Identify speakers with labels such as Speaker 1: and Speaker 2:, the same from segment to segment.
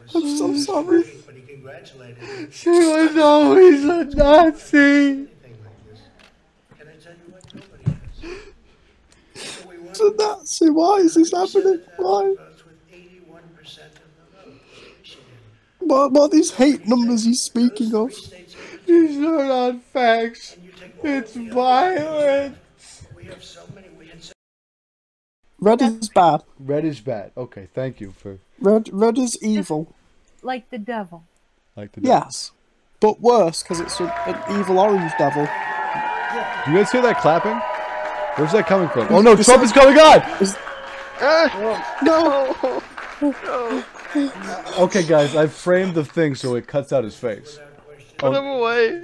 Speaker 1: I'm so sorry.
Speaker 2: But he congratulated me.
Speaker 3: She was always a Nazi.
Speaker 2: Anything like this. Can I tell you what? Nobody has. So we won
Speaker 1: It's a Nazi. Why is this happening?
Speaker 2: 7,000
Speaker 1: Why?
Speaker 2: votes with 81% of the vote. Michigan.
Speaker 1: What are these hate numbers he's speaking of?
Speaker 2: Three states in
Speaker 3: These are not facts.
Speaker 2: and you take all
Speaker 3: It's
Speaker 2: the other
Speaker 3: violent.
Speaker 2: We have so many. We had
Speaker 1: Red is bad.
Speaker 3: Red is bad. Okay, thank you for
Speaker 1: Red is evil.
Speaker 4: Like the devil.
Speaker 3: like the.
Speaker 1: Yes. But worse, because it's an evil orange devil.
Speaker 3: Do you guys hear that clapping? Where's that coming from? Oh no, Trump is coming on!
Speaker 1: No!
Speaker 3: Okay, guys, I've framed the thing so it cuts out his face.
Speaker 5: Put him away.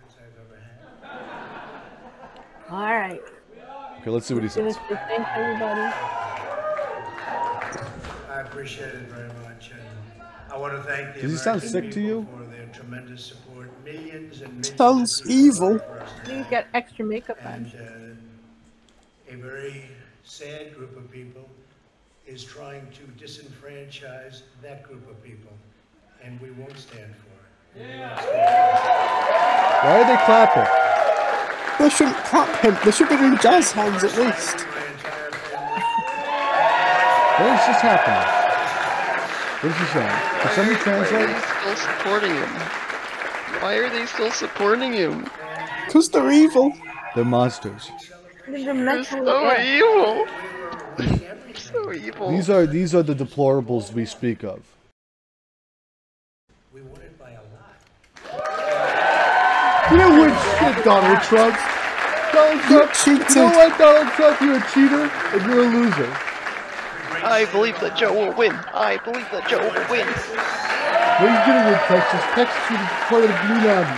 Speaker 4: Alright.
Speaker 3: Okay, let's see what he
Speaker 4: Finish
Speaker 3: says.
Speaker 4: the thing, everybody.
Speaker 2: I appreciate it very much, and I want to thank the
Speaker 3: Does he sound
Speaker 2: American
Speaker 3: sick to
Speaker 2: people
Speaker 3: you?
Speaker 2: for their tremendous support. Millions and millions
Speaker 1: Sounds
Speaker 2: of people
Speaker 1: evil.
Speaker 2: voted for us
Speaker 4: You
Speaker 2: today.
Speaker 4: got extra makeup on.
Speaker 2: And a very sad group of people is trying to disenfranchise that group of people, and we won't stand for it. We won't stand for
Speaker 3: Why are they clapping?
Speaker 1: They shouldn't clap him. They should be doing jazz hands at
Speaker 2: it.
Speaker 1: least.
Speaker 2: My entire family.
Speaker 3: What is just happening? What is he saying? Can somebody
Speaker 5: Why
Speaker 3: translate?
Speaker 5: are they still supporting him? Why are they still supporting him?
Speaker 1: Because they're evil.
Speaker 3: They're monsters.
Speaker 4: They're
Speaker 5: They're
Speaker 4: mentally
Speaker 5: so
Speaker 4: ill.
Speaker 5: evil. So evil.
Speaker 3: These are the deplorables we speak of.
Speaker 2: We won it by a lot.
Speaker 3: You didn't win shit, Donald Trump. Donald Trump,
Speaker 1: cheated.
Speaker 3: you know what, Donald Trump? You're a cheater and you're a loser.
Speaker 5: I believe that Joe will win. I believe that Joe will win.
Speaker 3: What are you gonna win, Texas? Texas is part of the Green Army.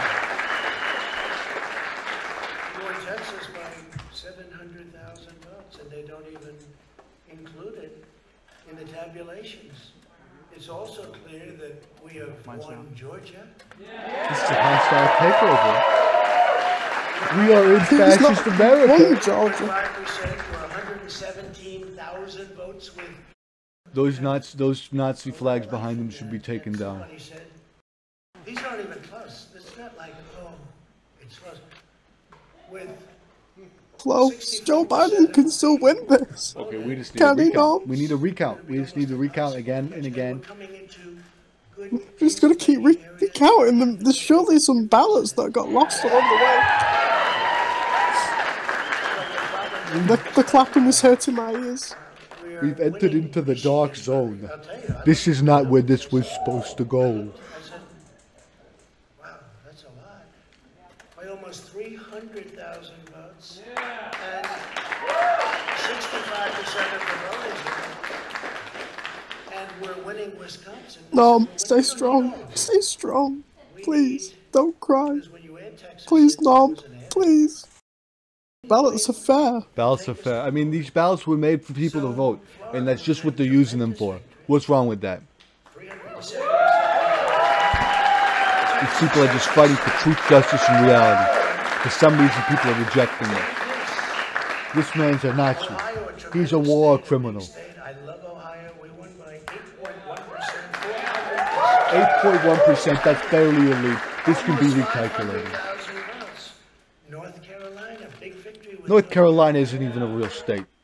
Speaker 2: We won Texas by 700,000 votes, and they don't even include it in the tabulations. It's also clear that we have won Georgia.
Speaker 3: This is a hostile takeover. We are in
Speaker 1: He's
Speaker 3: fascist
Speaker 1: not
Speaker 3: America.
Speaker 1: won Georgia.
Speaker 2: 5% for 117,000 votes with
Speaker 3: Those Nazi flags behind them should be taken down.
Speaker 2: He said, these aren't even close. It's not like, oh, it's close. With
Speaker 1: Close. Joe Biden can still win this.
Speaker 3: Okay, we just need
Speaker 1: Can
Speaker 3: a
Speaker 1: he
Speaker 3: recount.
Speaker 1: not?
Speaker 3: We need a recount. We just need to recount again and again.
Speaker 2: coming into good
Speaker 1: Just gonna keep recounting them. There's surely some ballots that got lost along the way. The clapping is hurting my ears.
Speaker 3: We've entered into the dark zone. This is not where this was supposed to go.
Speaker 2: I said, wow, that's a lot. By almost 300,000 votes. And 65% of the vote is in. And we're winning Wisconsin.
Speaker 1: Nom, stay strong. Stay strong. Please, don't cry.
Speaker 2: Because when you add Texas,
Speaker 1: Please, Nom.
Speaker 2: it was an add.
Speaker 1: Please. Ballots are fair.
Speaker 3: Ballots are fair. I mean, these ballots were made for people to vote, and that's just what they're using them for. What's wrong with that?
Speaker 2: 370.
Speaker 3: These people are just fighting for truth, justice, and reality. For some reason, people are rejecting it. This man's a Nazi. He's a war criminal.
Speaker 2: I love Ohio. We won by 8.1%.
Speaker 3: 8.1%, that's barely elite. This can be recalculated.
Speaker 2: 500,000 votes. North Carolina, big victory. with
Speaker 3: North Carolina isn't even a real state.